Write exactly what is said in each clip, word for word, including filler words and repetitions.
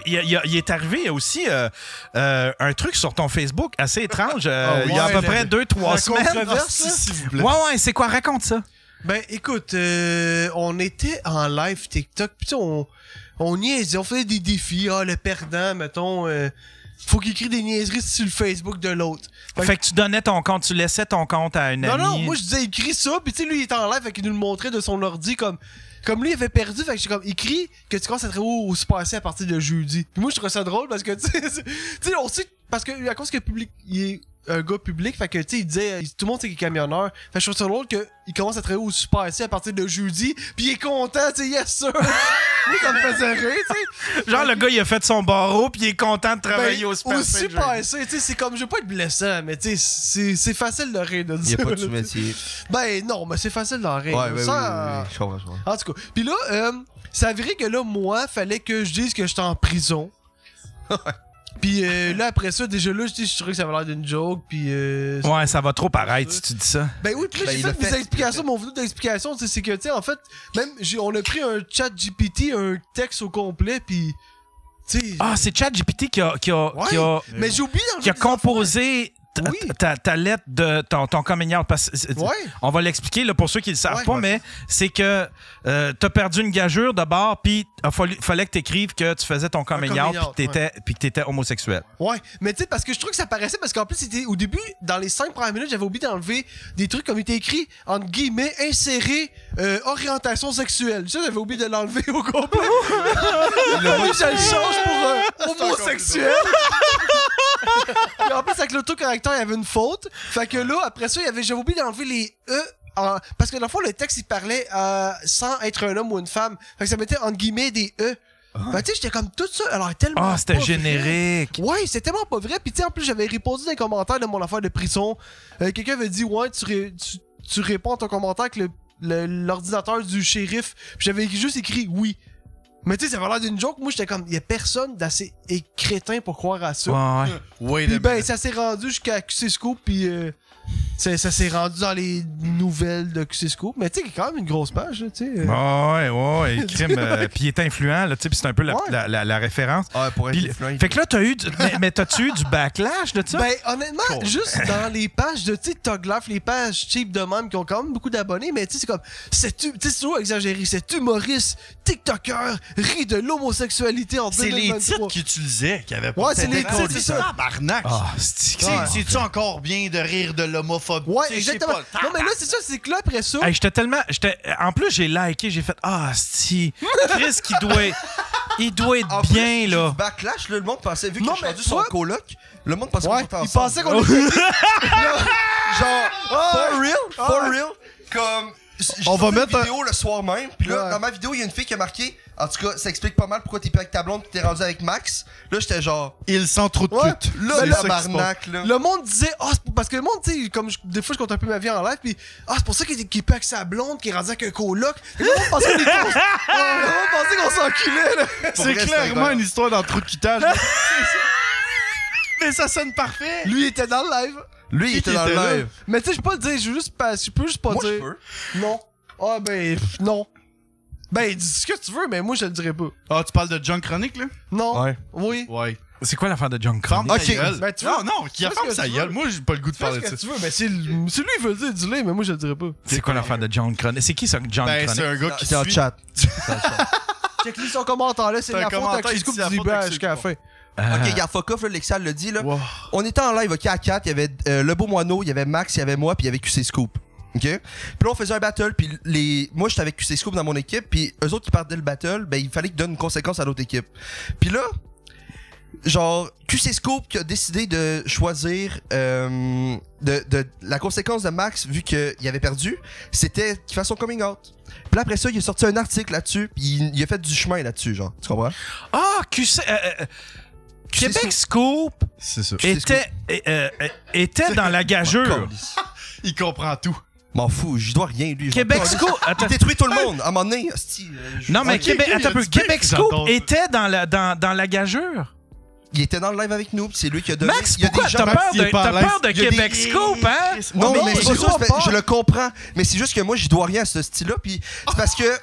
il, il, il est arrivé aussi euh, euh, un truc sur ton Facebook assez étrange. Euh, oh, ouais, il y a à peu la, près deux, trois semaines. Controverse, s'il vous plaît. Ouais, ouais, c'est quoi? Raconte ça. Ben, écoute, euh, on était en live TikTok, pis on, on niaisait, on faisait des défis. Ah, le perdant, mettons, euh, faut qu'il écrit des niaiseries sur le Facebook de l'autre. Fait, fait que tu donnais ton compte, tu laissais ton compte à une non, amie. Non, non, moi je disais écris ça, pis tu sais, lui il était en live, fait qu'il nous le montrait de son ordi comme. Comme lui, il avait perdu, fait que j'étais comme, écrit que tu commences à être au, au Super C à partir de jeudi. Puis moi, je trouve ça drôle parce que, tu sais, on sait, parce que, à cause que le public, il est un gars public, fait que, tu sais, il disait, tout le monde sait qu'il est camionneur. Fait que je trouve ça drôle qu'il commence à travailler au Super C à partir de jeudi, pis il est content, tu sais, yes, sir. Moi, ça me faisait rire, tu sais. Genre, le gars, il a fait son barreau, pis il est content de travailler ben, au Super C. Au Super C, tu sais, c'est comme, je veux pas être blessant, mais tu sais, c'est facile de rire de dire. Il y a pas de sous-métier. Ben, non, mais c'est facile d'en rire. Ouais, ouais, ça, oui, oui, oui, je comprends, je comprends. En tout cas, pis là, euh, ça a viré que là, moi, fallait que je dise que j'étais en prison. Pis euh, là, après ça, déjà là, je trouvais que ça avait l'air d'une joke, pis... Euh, ouais, ça va trop paraître si tu dis ça. Ben oui, pis là, ben, j'ai il fait, a mes fait... explications, mon vidéo d'explication, c'est que, tu sais, en fait, même, on a pris un chat G P T, un texte au complet, pis... T'sais, ah, c'est ChatGPT qui a, qui a, ouais, qui a, mais j'ai oublié qui a composé ta, oui. ta, ta lettre de ton, ton coming out. Parce, ouais. On va l'expliquer là, pour ceux qui le savent ouais, pas, ouais. mais c'est que euh, t'as perdu une gageure d'abord, puis il fallu, fallait que t'écrives que tu faisais ton coming, coming out, out puis ouais. que t'étais homosexuel. Ouais, mais tu sais, parce que je trouve que ça paraissait, parce qu'en plus, c'était au début, dans les cinq premières minutes, j'avais oublié d'enlever des trucs comme il était écrit, entre guillemets, insérer euh, orientation sexuelle. Ça, j'avais oublié de l'enlever au complet. Là, je le change pour euh, homosexuel. Puis en plus, avec l'autocorrecteur, il y avait une faute. Fait que là, après ça, j'avais oublié d'enlever les E. En... Parce que dans le fond, le texte, il parlait euh, sans être un homme ou une femme. Fait que ça mettait entre guillemets des E. Ah. Fait tu sais, j'étais comme tout ça. Alors, tellement. Ah, c'était générique. Vrai. Ouais, c'était tellement pas vrai. Puis tu sais, en plus, j'avais répondu dans les commentaires de mon affaire de prison. Euh, Quelqu'un avait dit, ouais, tu, ré... tu... tu réponds à ton commentaire avec l'ordinateur le... du shérif. Puis j'avais juste écrit oui. Mais tu sais, ça avait l'air d'une joke. Moi, j'étais comme, il y a personne d'assez crétin pour croire à ça. Ouais, ouais. Puis ben, ça s'est rendu jusqu'à Q C Scoop, puis euh, ça, ça s'est rendu dans les nouvelles de Q C Scoop. Mais tu sais, il y a quand même une grosse page, tu sais. Euh... Ouais, ouais, ouais. Crime. euh, puis il est influent, là, tu sais, puis c'est un peu la, ouais. la, la, la référence. Ouais, pour être puis, influent. Fait que là, t'as eu, du, mais, mais t'as-tu eu du backlash de ça? Ben, honnêtement, cool. Juste dans les pages de, tu sais, Tug Life, les pages cheap de même qui ont quand même beaucoup d'abonnés, mais tu sais, c'est comme, c'est tu sais, c'est toujours exagéré, cet humoriste, TikToker, rit de l'homosexualité en deux mille vingt-trois. C'est les titres qu'ils utilisaient qui avaient pas. Ouais, c'est les titres, c'est ça. Tabarnak. Ah, c'est-tu encore bien de rire de l'homophobie? Ouais, exactement. Pas, non, mais là, c'est ça, c'est que là, après ça. Hey, j'étais tellement. J'étais, en plus, j'ai liké, j'ai fait ah, si. Chris, qui doit. Il doit être en bien, plus, là. Du backlash, là, le monde pensait, vu que non, j'ai rendu son coloc, le monde pensait ouais, qu'on était il pensait qu'on était. Genre, for real, for real, comme. On va mettre une vidéo un... le soir même, puis là, ouais. Dans ma vidéo, il y a une fille qui a marqué. En tout cas, ça explique pas mal pourquoi t'es plus avec ta blonde pis t'es rendu avec Max. Là, j'étais genre. Il sent trop de ouais. pute. Là, le tabarnak, là. Le monde disait, ah, oh, parce que le monde, tu sais, comme je, des fois, je compte un peu ma vie en live, pis, ah, oh, c'est pour ça qu'il est, qu est plus avec sa blonde, qu'il est rendu avec un coloc. Le monde pensait qu'on oh, qu'on s'enculait, là. C'est clairement une histoire dans trop de quittage. Mais ça sonne parfait. Lui, il était dans le live. Lui, il était dans le live. Mais tu sais, je peux pas le dire, je veux juste pas, je peux juste pas moi, dire. Je peux. Non. Ah, ben, non. Ben, dis ce que tu veux, mais moi, je le dirais pas. Ah, tu parles de John Chronique, là? Non. Ouais. Oui. Ouais. C'est quoi l'affaire de John Chronique? Ok. Ben, tu vois, non, non, qui a ferme sa gueule. Moi, j'ai pas le goût de parler de ça. Tu veux, ben, c'est lui, il veut le dire, dis-le, mais moi, je le dirais pas. C'est quoi l'affaire de John Chronique? C'est qui ça, John ben, Chronique? C'est un gars qui c'est un chat. Check-lui son commentaire, là, c'est la faute à Chris Scoop du début jusqu'à la fin. Euh... Ok, regarde, fuck off, là, Lexial l'a dit, là. Wow. On était en live, ok, à quatre, il y avait euh, Le Beau Moineau, il y avait Max, il y avait moi, puis il y avait Q C Scoop. OK? Puis là, on faisait un battle, puis les... moi, j'étais avec Q C Scoop dans mon équipe, puis eux autres qui partaient le battle, ben, il fallait qu'ils donnent une conséquence à l'autre équipe. Puis là, genre, Q C Scoop qui a décidé de choisir euh, de, de la conséquence de Max, vu qu'il avait perdu, c'était qu'il fasse son coming out. Puis là, après ça, il a sorti un article là-dessus, puis il, il a fait du chemin là-dessus, genre. Tu comprends? Ah, Q C... Euh, euh, Québec Scoop était, euh, euh, était dans la gageure. Il comprend tout. M'en fous, j'y dois rien, lui. Québec Scoop. Il détruit tout le monde. À un moment donné, hostie, euh, non, mais okay, Québec, okay, attends un peu. Québec Scoop était dans la, dans, dans la gageure. Il était dans le live avec nous, c'est lui qui a donné. Max, pourquoi t'as peur de, t'as peur de Québec des... Scoop, hein? Non, non mais, mais c'est pas ça, je le comprends. Mais c'est juste que moi, j'y dois rien à ce style-là. Puis c'est parce que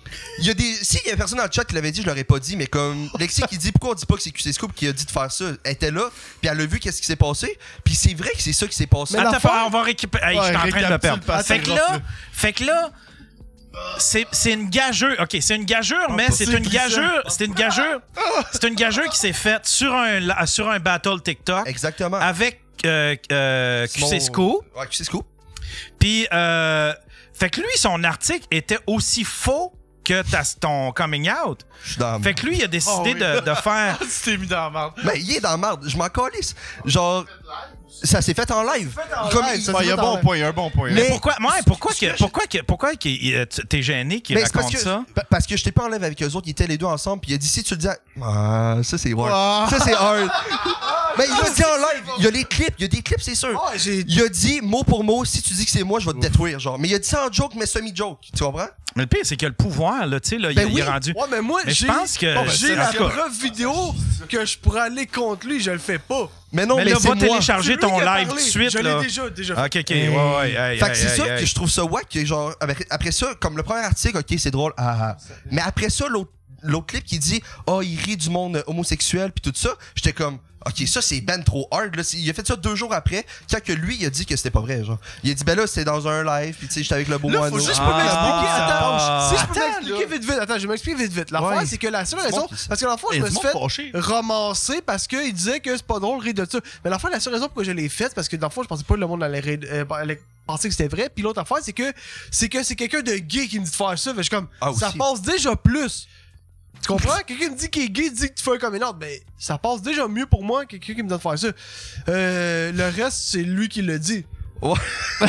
Il y a des. Si il y a personne dans le chat qui l'avait dit, je l'aurais pas dit, mais comme Lexi qui dit pourquoi on dit pas que c'est Q C Scoop qui a dit de faire ça, elle était là, puis elle a vu qu'est-ce qui s'est passé, puis c'est vrai que c'est ça qui s'est passé. Mais attends, on va récupérer. Hey, Ouais, je suis en train de le perdre. Fait que là, fait que là. C'est, c'est une gageure. OK, c'est une gageure, mais c'est une gageure. C'est une gageure. C'est une gageure qui s'est faite sur un, sur un battle TikTok. Exactement. Avec euh, euh, Q C Scoop. Ouais, Q C Scoop. Puis, euh, fait que lui, son article était aussi faux que ta, ton coming out. Je suis dans la Fait que lui, il a décidé Oh oui. de, de faire. Tu t'es mis dans la merde. Ben, il est dans la merde. Je m'en calisse. Genre, ça s'est fait en live. Comme live, il- ça Ouais, il y a un bon point, il y a un bon point. Mais, Mais- pourquoi, ouais, pourquoi, que, pourquoi, que, pourquoi que, euh, t'es gêné qu'il Mais c'est parce raconte que, ça? pa- parce que j'étais pas en live avec eux autres, ils étaient les deux ensemble, puis il a dit si tu le dis à... Ah, ça c'est hard. Ah. Ça c'est hard. Mais il l'a dit en live, il y a les clips, il y a des clips, c'est sûr. Ah, j'ai- Il a dit mot pour mot, si tu dis que c'est moi, je vais te détruire, genre. Mais il a dit ça en joke, mais semi-joke, tu comprends? Mais le pire, c'est qu'il a le pouvoir, là, tu sais, là, il- Ben il est oui. rendu. Ouais, mais moi, Mais je j'ai pense que- bon, ben, c'est- j'ai en la tout cas- preuve vidéo que je pourrais aller contre lui, je le fais pas. Mais non, Mais mais, là, c'est va moi. télécharger C'est lui ton qui a live tout parlé. de suite, Je là. l'ai déjà, déjà fait. Ok, ok, ouais, ouais, hey, Fait que c'est hey, ça hey, que hey. je trouve ça wack, que genre, avec- après ça, comme le premier article, ok, c'est drôle, ah, ah. Mais après ça, l'autre l'autre clip qui dit, oh, il rit du monde homosexuel, puis tout ça, j'étais comme, ok, ça c'est ben trop hard, là. Il a fait ça deux jours après, quand que lui, il a dit que c'était pas vrai, genre. Il a dit, ben là, c'était dans un live, puis tu sais, j'étais avec le beau Là, moineau. faut juste que je Ah, peux m'expliquer. ah, Attends, si je peux attends, m'expliquer là. vite vite. Attends, je vais m'expliquer vite vite. L'affaire, Ouais. c'est que la seule C'est raison. bon qu'il- Parce que l'enfant, je Et me du suis monde fait fâché. ramasser parce qu'il disait que c'est pas drôle de rire de ça. Mais l'enfant, la seule raison pourquoi je l'ai faite, parce que dans le fond, je pensais pas que le monde allait, rire- euh, allait penser que c'était vrai. Puis l'autre affaire, c'est que c'est que c'est quelqu'un de gay qui me dit de faire ça. Fait que je suis comme, Ah, ça aussi. passe déjà plus. Tu comprends? Quelqu'un me dit qu'il est gay, dit que tu fais un coming out. Ben, ça passe déjà mieux pour moi que quelqu'un qui me donne de faire ça. Euh, le reste, c'est lui qui le dit. Ouais.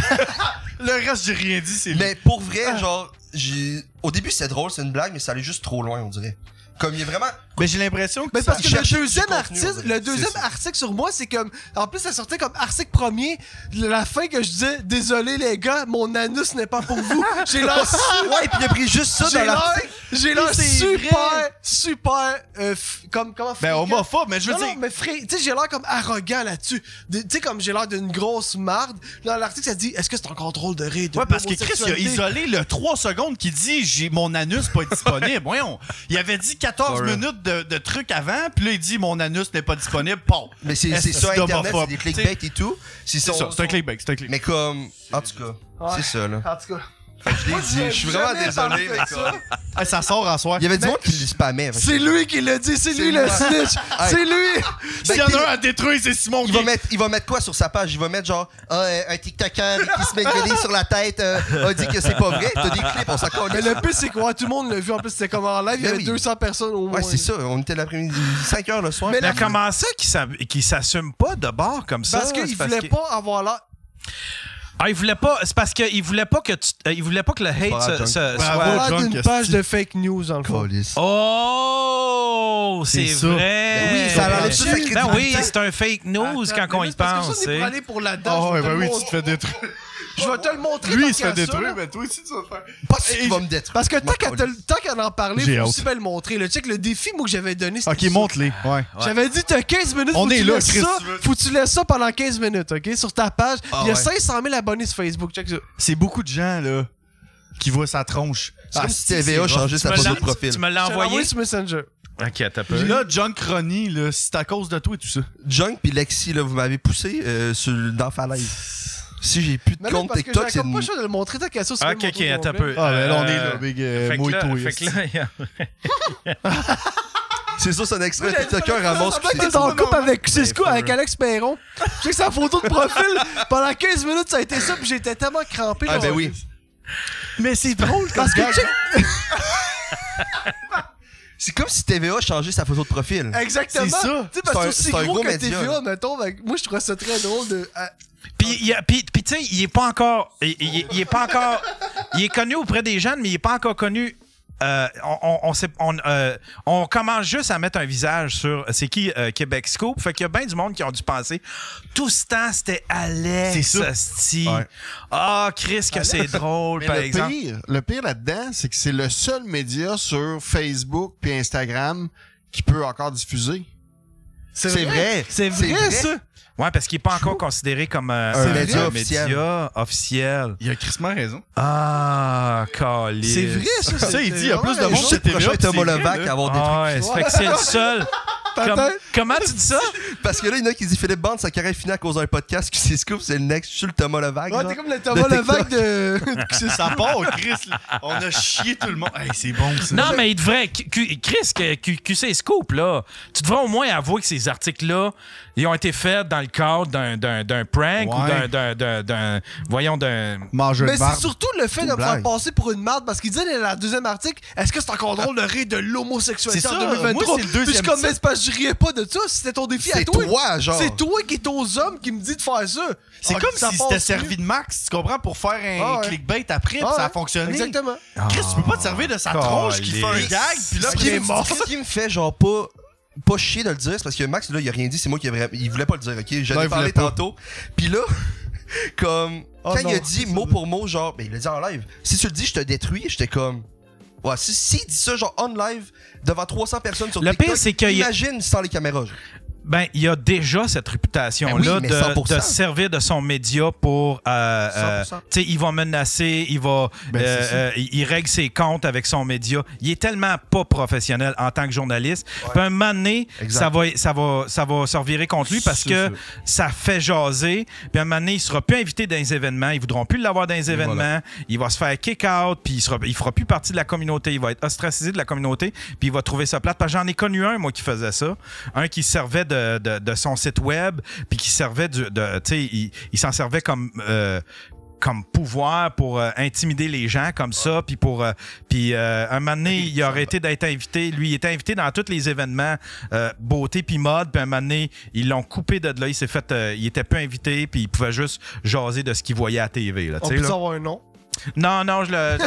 Le reste, j'ai rien dit, c'est lui. Mais pour vrai, genre, j'ai. Au début, c'était drôle, c'est une blague, mais ça allait juste trop loin, on dirait. Comme il est vraiment. Mais j'ai l'impression que Mais Ça parce que le cherche du deuxième contenu, article, on dirait. le deuxième C'est ça. article sur moi, c'est comme. En plus, ça sortait comme article premier. La fin que je disais, désolé les gars, mon anus n'est pas pour vous. J'ai l'air su- Ouais, puis il a pris juste ça j'ai dans l'air, l'article. j'ai l'air C'est super, vrai. super, euh, f- comme comment. Ben, fréquent. homophobe, mais je veux Non, dire. non, mais fré... tu sais, j'ai l'air comme arrogant là-dessus. De- Tu sais, comme j'ai l'air d'une grosse marde. Dans l'article, ça dit, est-ce que c'est encore drôle de rire de Ouais, parce que Chris, il a l'homosexualité? isolé le trois secondes qui dit j'ai mon anus pas disponible. Voyons. Il avait dit quatorze Ouais. minutes de, de trucs avant, puis là, il dit mon anus n'est pas disponible. Bon. Mais c'est Est-ce c'est que sur c'est Internet, c'est homophobe? des clickbait et tout. C'est son- ça, c'est un son- clickbait, c'est un clickbait. Mais comme. En tout cas, Ouais. c'est ça, là. En tout cas. Fait que je l'ai dit, je suis vraiment Jamais désolé, parlé mais de comme. ça. Ah, ça sort en soir. Il y avait du Mais- monde qui le spammait. fait que- C'est lui qui l'a dit, c'est C'est lui le moi. snitch. C'est lui. S'il y en a un à détruire, c'est Simon Il va, Gay. mettre, il va mettre quoi sur sa page? Il va mettre genre ah, euh, un TikToker qui se met une guenille sur la tête euh, a dit que c'est pas vrai. T'as des clips, on s'en Mais calisse. le pire, c'est quoi? Tout le monde l'a vu. En plus, c'était comme en live. Il y Ben avait oui. deux cents personnes au moins. Ouais, c'est ça. On était l'après-midi, cinq heures le soir. Mais Mais la- comment ça qu'il s'a- qu'il s'assume pas de bord comme ça? Parce qu'il C'est voulait que- pas avoir l'air. Ah, il voulait pas. C'est parce qu'il voulait pas que tu. euh, Il voulait pas que le hate Bravo, se, se- Bravo. soit. l'air Drunk, d'une esti. page de fake news, dans le fond. Calisse. Oh! C'est C'est ça. vrai! Ben oui, ça enlève toute sa Ben oui, crédibilité. c'est un fake news Attends, quand on mais y c'est parce que pense. ça, on est c'est- pour aller pour la Ah dent. ouais, ben oui, tu te fais détruire. Je vais te le montrer. Lui, tant il se qu'à fait ça, détruire, là. mais toi aussi, tu vas le faire. Pas si tu vas me détruire. Parce que tant Moi, qu'à te- tant qu'à en parler, J'ai faut hâte. aussi bien le montrer. Le check, le défi, moi, que j'avais donné, c'était Ok, ça. montre-les. Ouais. J'avais dit, t'as quinze minutes, On faut que est tu là, laisses Chris, ça, tu veux. faut que tu laisses ça pendant quinze minutes, ok? Sur ta page, Ah il y a ouais. cinq cent mille abonnés sur Facebook, check ça. C'est beaucoup de gens, là, qui voient sa tronche. C'est comme Ah, si T V A c'est changeait Tu sa me photo l'as- de profil. Tu me l'as Je l'ai envoyé? sur Messenger. Ok, t'as peu. Là, John Crony, là, c'est à cause de toi et tout ça. Junk puis Lexi, là, vous m'avez poussé euh, sur, dans Falaise. Si j'ai plus de Mais là, compte parce que TikTok, j'avais c'est comme pas une... le choix de le montrer, tant qu'à ça, c'est Ok, ok, attends un peu. Ah, ben là, on Euh, est là, big euh, Fait que là, mouille-toi. fait que là, il y a- C'est ça, c'est un extrait. J'avais TikToker dit, ramasse ça, ça, puis t'es c'est en ça. couple avec Cisco, Ben, avec faut- Alex Perron. Je sais que sa photo de profil, pendant quinze minutes, ça a été ça, puis j'étais tellement crampé. Ah genre, ben oui. Mais c'est drôle, Parce que, check, C'est comme si T V A changeait sa photo de profil. exactement. C'est ça. Tu sais, C'est parce un- que c'est c'est un gros gros que média, T V A, là. mettons, avec- moi, je trouvais ça très drôle de. à- Puis, il y a- puis, puis tu sais, il est pas encore. Il, il- il est pas encore. Il est connu auprès des jeunes, mais il est pas encore connu. Euh, on, on, on, sait- on, euh, on commence juste à mettre un visage sur c'est qui euh, Québec Scoop. Fait qu'il y a bien du monde qui ont dû penser. Tout ce temps, c'était Alex. C'est ça. asti. Ouais. Ah, Chris, que c'est drôle, Mais par le exemple. pire, le pire là-dedans, c'est que c'est le seul média sur Facebook puis Instagram qui peut encore diffuser. C'est vrai. C'est vrai, ça. Ouais, parce qu'il est pas encore considéré comme euh, Un un média un officiel. média officiel. Il a crissement raison. Ah, Calice. C'est vrai, ça. Ça, il dit, il y a plus de vraiment monde Je sur suis le prochain T V A, Thomas c'est vrai, Levac là. à avoir des Ah ouais, ça fait que c'est le seul. Comme- comment tu dis ça? Parce que là, il y en a qui disent Philippe Bande, sa carrière finie à cause d'un podcast, qui c'est Scoop, c'est le next. Je suis le Thomas Levac. Ouais, genre. t'es comme le Thomas De Levac de. C'est ça part, Chris. On a chié tout le monde. Hey, c'est bon, ça. Non, mais il devrait. Q- Q- Chris, que- Q- Q C Scoop, là, tu devrais au moins avouer que ces articles-là, ils ont été faits dans le cadre d'un, d'un, d'un prank ou Ouais. d'un, d'un, d'un, d'un- Voyons, d'un. Mangeur Mais de c'est marde. surtout le fait de me blague. faire passer pour une marde parce qu'il disait dans la deuxième article, est-ce que c'est encore drôle de rire de l'homosexualité C'est en ça, deux mille vingt-trois? moi, c'est le deuxième Puis je suis comme, titre. mais c'est parce que je riais pas de ça, c'était ton défi à C'est toi. toi, genre. C'est toi qui es aux hommes qui me dit de faire ça. C'est Ah, comme ça si passe c'était mieux. servi de max, tu comprends, pour faire un Ah ouais. clickbait après, puis Ah ça a ouais. fonctionné. Exactement. Chris, tu peux pas te servir de sa tronche qui fait un Calice. gag, puis là, Ce puis qui, il est me- mort. ce qui me fait genre pas pas chier de le dire, c'est parce que Max là il a rien dit, c'est moi qui avais, il voulait pas le dire, ok, j'en Non, ai il parlé voulait pas. tantôt. Puis là comme Oh quand non, il a dit c'est mot ça. pour mot genre ben il l'a dit en live. Si tu le dis je te détruis, j'étais comme ouais, si s'il dit ça genre on live devant trois cents personnes sur Le TikTok, pire, c'est qu'il y a- imagine sans les caméras. genre. Ben, il y a déjà cette réputation-là Ben oui, mais cent de, pour cent. de servir de son média pour. Euh, euh, cent pour cent. tu sais, il va menacer, il va. Ben, euh, c'est ça. euh, il, il règle ses comptes avec son média. Il est tellement pas professionnel en tant que journaliste. Puis un moment donné, Exact. ça va, ça, va, ça va se revirer contre lui parce C'est que ça fait jaser. Puis un moment donné, il sera plus invité dans les événements. Ils voudront plus l'avoir dans les événements. voilà. Il va se faire kick out. Puis il, sera, il fera plus partie de la communauté. Il va être ostracisé de la communauté. Puis il va trouver ça plate. Parce que j'en ai connu un, moi, qui faisait ça. Un qui servait de, de, de son site web, puis qui servait du, de, tu sais, il, il s'en servait comme euh, comme pouvoir pour euh, intimider les gens comme ça, puis pour euh, puis euh, un moment donné, il a arrêté d'être invité. Lui, il était invité dans tous les événements euh, beauté puis mode, puis un moment donné, ils l'ont coupé de là. Il s'est fait, euh, il était peu invité, puis il pouvait juste jaser de ce qu'il voyait à la T V. Là, On tu peut sais, là. avoir un nom. Non, non, je le.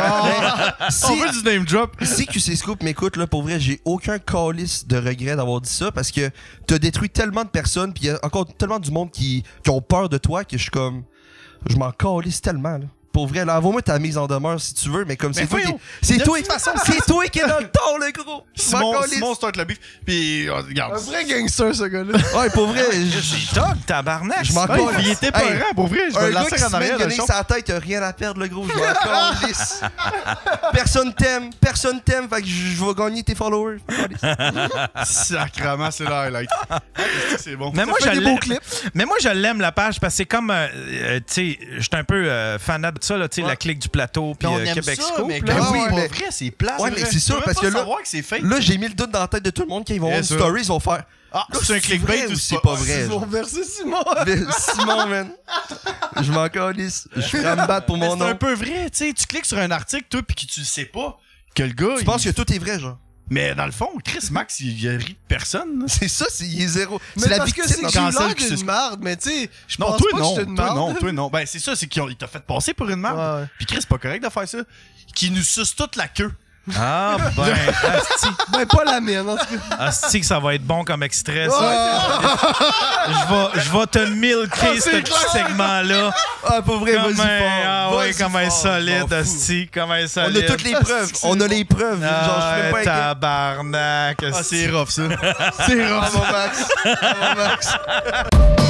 Si, On veut du name drop. si Q C Scoop m'écoute, là, pour vrai, j'ai aucun calice de regret d'avoir dit ça parce que t'as détruit tellement de personnes, puis il y a encore tellement du monde qui, qui ont peur de toi que je suis comme. Je m'en calisse tellement, là. Pour vrai, là, envoie-moi ta mise en demeure si tu veux, mais comme c'est toi qui. voyons, C'est de toi, toute façon, c'est toi qui est dans le tort, le gros! Je m'en Simon, calisse. Simon start le beef. Puis, euh, regarde. Un vrai gangster, ce gars-là. Ouais, pour vrai, je, C'est top, tabarnak. je m'en Ouais, calisse. il était pas Hey, rare, pour vrai. Je un vais le gars lancer qui en se met arrière une de guenille champ. sur la tête, t'as rien à perdre, le gros, je m'en calisse. Personne t'aime, personne t'aime, fait que je je vais gagner tes followers. Sacrement, c'est le highlight. C'est bon. Mais moi, fait je des l'aime. beaux clips. Mais moi, je l'aime, la page, parce que c'est comme. euh, euh, tu sais, je suis un peu euh, fanat de ça, là, tu sais, Ouais. la clique du plateau, puis Puis on euh, aime Québec ça, Scoop. mais là. quand oui, c'est pas mais- vrai, c'est plat. Ouais, mais c'est ça, parce que là- savoir que c'est fake. Là, j'ai mis le doute dans la tête de tout le monde quand ils vont voir une Bien sûr. story, ils vont faire. Ah, Là, c'est un clickbait vrai ou c'est pas vrai? Ils vont genre. verser Simon. Mais Simon, man. Je m'en calisse. Je suis prêt à me battre pour Mais mon c'est un nom. peu vrai, tu sais. Tu cliques sur un article, toi, puis que tu le sais pas. Que le gars. Tu il- penses que tout est vrai, genre. Mais dans le fond, Chris Max, il, il a ri de personne. là. C'est ça, c'est il est zéro. Mais C'est la parce que victime. c'est dans- que j'ai Cancel l'air que c'est- d'une marde, mais tu sais, je Non, pense toi pas que non, j'étais une toi marde. non, toi non. Ben c'est ça, c'est qu'il t'a fait passer pour une marde. Ouais, ouais. Puis Chris, c'est pas correct de faire ça. Qui nous suce toute la queue. Ah, ben, asti, Ben, pas la mienne, en tout cas. asti que ça va être bon comme extrait, ça. Je vais, je vais te milker ce petit segment-là. Ah, pour vrai, vas-y Comme un, fort. ah ouais, Vas-y comme un fort, je m'en solide, fous. asti, comme un On solide. a toutes les preuves. On a les preuves. Genre, je suis même pas Ah, inquiet. tabarnak, Ah, asti. c'est rough ça. C'est rough. Ah, mon Max. Ah, mon Max.